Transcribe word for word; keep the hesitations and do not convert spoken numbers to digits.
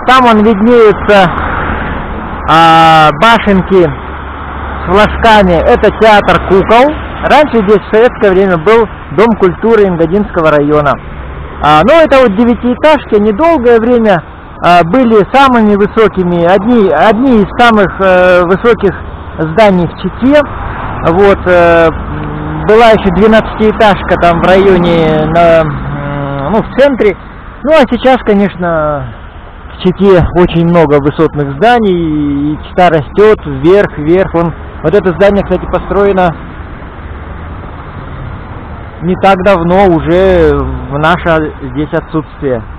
Там он виднеются а, башенки с флажками. Это театр кукол. Раньше здесь в советское время был Дом культуры Ингодинского района. А, но это вот девятиэтажки, они долгое время а, были самыми высокими, одни, одни из самых э, высоких зданий в Чите. Вот, э, была еще двенадцатиэтажка там в районе, на, ну, в центре. Ну а сейчас, конечно, в Чите очень много высотных зданий, и Чита растет вверх, вверх. Он, вот это здание, кстати, построено не так давно, уже в наше здесь отсутствие.